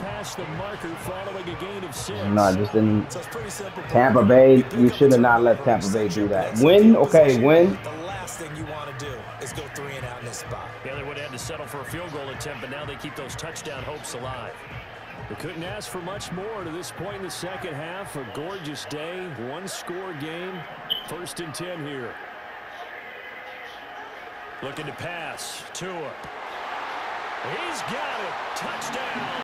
past the marker following a gain of 6. No, just didn't. Tampa Bay, you should have not let Tampa Bay do that. Win, okay, win. The last thing you want to do is go 3 and out in this spot. Yeah, they would have had to settle for a field goal attempt, but now they keep those touchdown hopes alive. They couldn't ask for much more to this point in the second half. A gorgeous day, one-score game. 1st and 10 here. Looking to pass. Tua. He's got it. Touchdown.